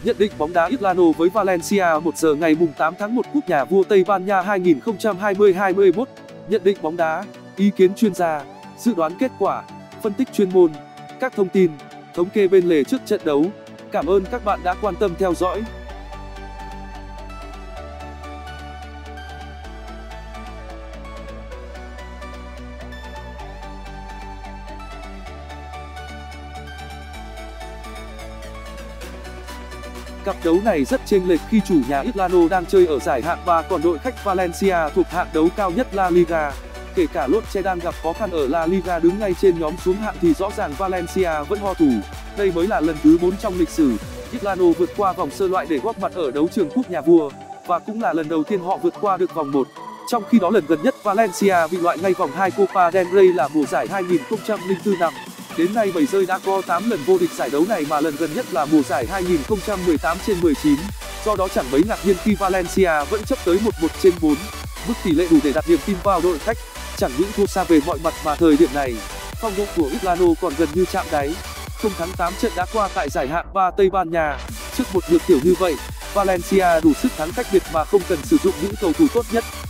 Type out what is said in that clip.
Nhận định bóng đá Islano với Valencia 1 giờ ngày 8 tháng 1 Cúp Nhà vua Tây Ban Nha 2020-21. Nhận định bóng đá, ý kiến chuyên gia, dự đoán kết quả, phân tích chuyên môn, các thông tin, thống kê bên lề trước trận đấu. Cảm ơn các bạn đã quan tâm theo dõi. Cặp đấu này rất chênh lệch khi chủ nhà Islano đang chơi ở giải hạng 3 còn đội khách Valencia thuộc hạng đấu cao nhất La Liga. Kể cả Elche đang gặp khó khăn ở La Liga đứng ngay trên nhóm xuống hạng thì rõ ràng Valencia vẫn ho thủ. Đây mới là lần thứ 4 trong lịch sử Islano vượt qua vòng sơ loại để góp mặt ở đấu trường Cúp Nhà vua, và cũng là lần đầu tiên họ vượt qua được vòng 1. Trong khi đó lần gần nhất Valencia bị loại ngay vòng 2 Copa del Rey là mùa giải 2004 năm. Đến nay bầy rơi đã có 8 lần vô địch giải đấu này mà lần gần nhất là mùa giải 2018/19. Do đó chẳng mấy ngạc nhiên khi Valencia vẫn chấp tới 11/4, mức tỷ lệ đủ để đặt niềm tin vào đội khách. Chẳng những thua xa về mọi mặt mà thời điểm này, phong độ của Islano còn gần như chạm đáy, không thắng 8 trận đã qua tại giải hạng 3 Tây Ban Nha. Trước một nhược tiểu như vậy, Valencia đủ sức thắng cách biệt mà không cần sử dụng những cầu thủ tốt nhất.